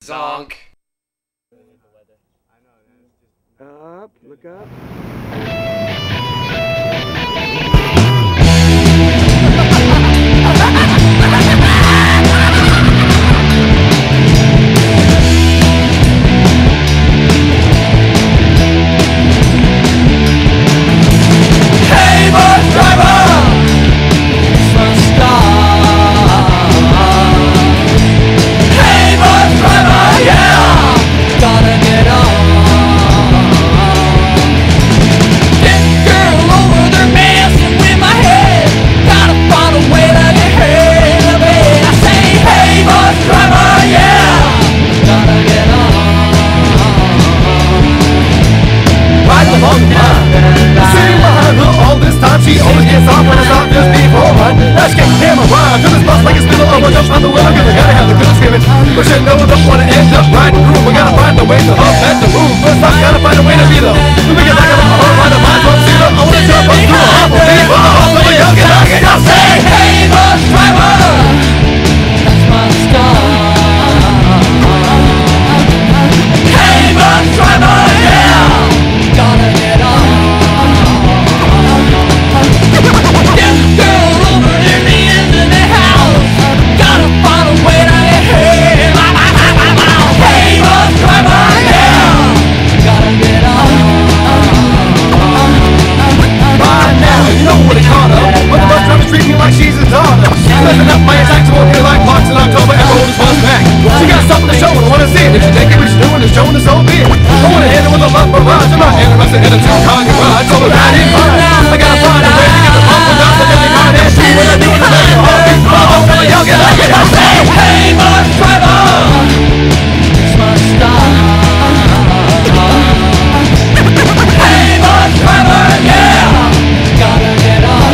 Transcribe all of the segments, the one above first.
Zonk. Up, look up. Hey, Busdriver! Hey, Busdriver, yeah! Gotta get on. This girl over there messing with my head. Gotta find a way to get her in the bed. I say, hey, Busdriver, yeah! Gotta get on. Ride along the line. Sitting behind her all this time. She always gets off when I stop just before run. Now she can't camera ride. To this bus like it's middle of a jump out the window. Cause I gotta have the good screaming. But shit, no one don't wanna end up riding through. We gotta find a way to up at the roof. First I gotta find a way to be low. We get like a little ride a mind from zero. I wanna jump up through a humble beat. But I'm a young and I can just say, hey, Busdriver! That's my star. Hey, Busdriver, yeah! Gotta get on. This girl over near me is in the house. Gotta find a way to get her in my house. Hey, Busdriver, yeah! Gotta get on. By now, you know what it caught up. But the bus driver's treating me like she's a daughter. She's messing up my attack to walk here like clocks in October and roll this bus back. She got something to show and I wanna see it. If she take it, what she's doing is showing this whole bit. I wanna hit her with a love barrage. I'm not interested in a two-car garage. So we're riding fine. I gotta find a way to get the pump without the every car and see what I do in the back of all these balls. I'm a young and I can just say, hey, Busdriver! It's my star. Hey, Busdriver, yeah! Gotta get on.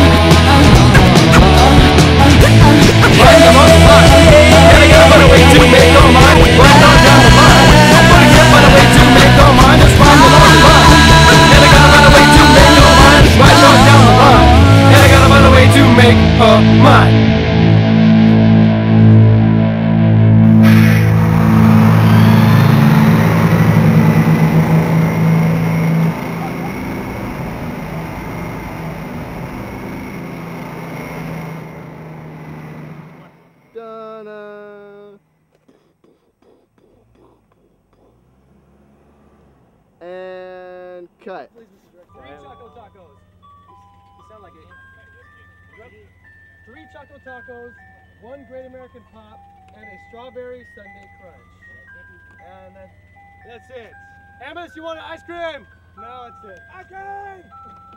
Right on the line. Gotta get a better way to make no mind. Right on down the line. I'm gonna get a better way to make no mind. Just right along the line. And I got a better way to make no mind. Just right on down the line. And I got a better way to make her mine. Da-da. And cut. Three Choco Tacos. You sound like it. 3 Choco Tacos, 1 Great American Pop, and a Strawberry Sundae Crunch. And that's it. Amethyst, you want an ice cream? No, that's it. Ice cream!